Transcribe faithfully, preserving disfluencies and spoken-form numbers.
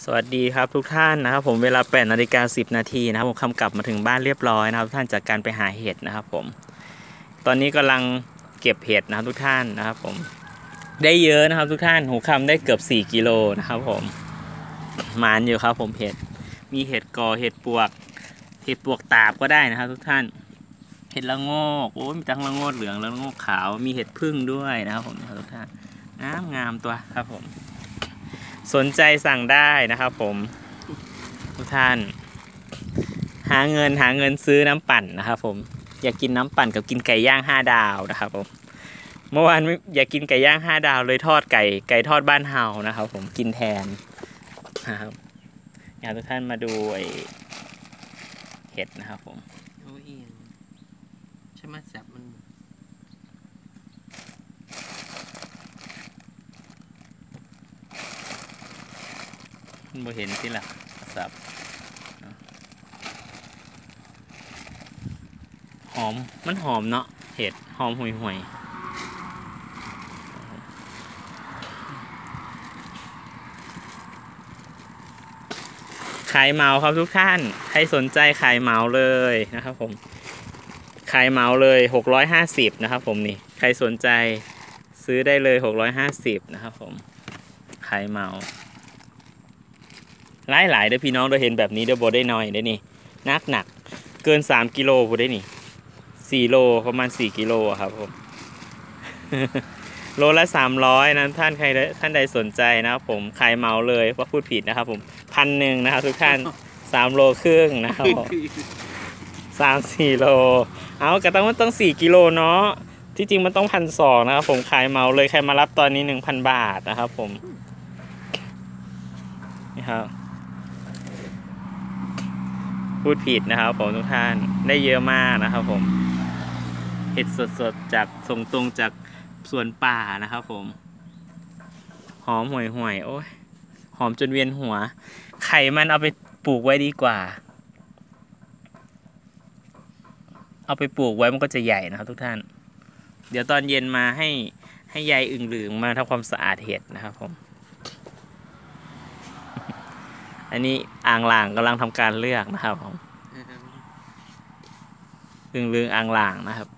สวัสดีครับทุกท่านนะครับผมเวลาแปดนาฬิกาสิบนาทีนะครับผมคำกลับมาถึงบ้านเรียบร้อยนะครับทุกท่านจากการไปหาเห็ดนะครับผมตอนนี้กำลังเก็บเห็ดนะครับทุกท่านนะครับผมได้เยอะนะครับทุกท่านหูคำได้เกือบสี่กิโลนะครับผมหมานอยู่ครับผมเห็ดมีเห็ดกอเห็ดปวกเห็ดปวกตาบก็ได้นะครับทุกท่านเห็ดละโงกโอ้มีทั้งละโงกเหลืองและละโงกขาวมีเห็ดพึ่งด้วยนะครับผมทุกท่านงามงามตัวครับผมสนใจสั่งได้นะครับผมทุกท่านหาเงินหาเงินซื้อน้ำปั่นนะครับผมอยากกินน้ำปั่นกับกินไก่ย่างห้าดาวนะครับผมเมื่อวานอยากกินไก่ย่างห้าดาวเลยทอดไก่ไก่ทอดบ้านเฮานะครับผมกินแทนนะครับอยากทุกท่านมาดูไอเห็ดนะครับผมโอ้ยใช่ไหมแสบมันบ่เห็นสิล่ะสับหอมมันหอมเนาะเห็ดหอมห่วยห่วยขายเหมาครับทุกท่านใครสนใจขายเหมาเลยนะครับผมขายเหมาเลยหกร้อยห้าสิบนะครับผมนี่ใครสนใจซื้อได้เลยหกร้อยห้าสิบนะครับผมขายเหมาหลายหลายเด้อพี่น้องเราเห็นแบบนี้เดี๋ยวโบได้น้อยได้นี่นักหนักเกินสามกิโลโบได้นี่สี่โลประมาณสี่กิโลครับผม โลละสามร้อยนะท่านใครท่านใดสนใจนะครับผมขายเหมาเลยว่าพูดผิดนะครับผมพันหนึ่งนะครับทุกท่านสามโลครึ่งนะครับผมสามสี่โลเอากระต้องมันต้องสี่กิโลเนาะที่จริงมันต้องพันสองนะครับผมขายเหมาเลยใครมารับตอนนี้หนึ่งพันบาทนะครับผมนี่ครับพูดผิดนะครับผมทุกท่านได้เยอะมากนะครับผมเห็ดสดๆจากส่งตรงจากสวนป่านะครับผมหอมห่วยห่วยโอ้ยหอมจนเวียนหัวไข่มันเอาไปปลูกไว้ดีกว่าเอาไปปลูกไว้มันก็จะใหญ่นะครับทุกท่านเดี๋ยวตอนเย็นมาให้ให้ยายอึ่งเหลืองมาทำความสะอาดเห็ดนะครับผมอันนี้อ่างล่างกำลังทำการเลือกนะครับผมอึ่งเหลืองอ่างล่างนะครับ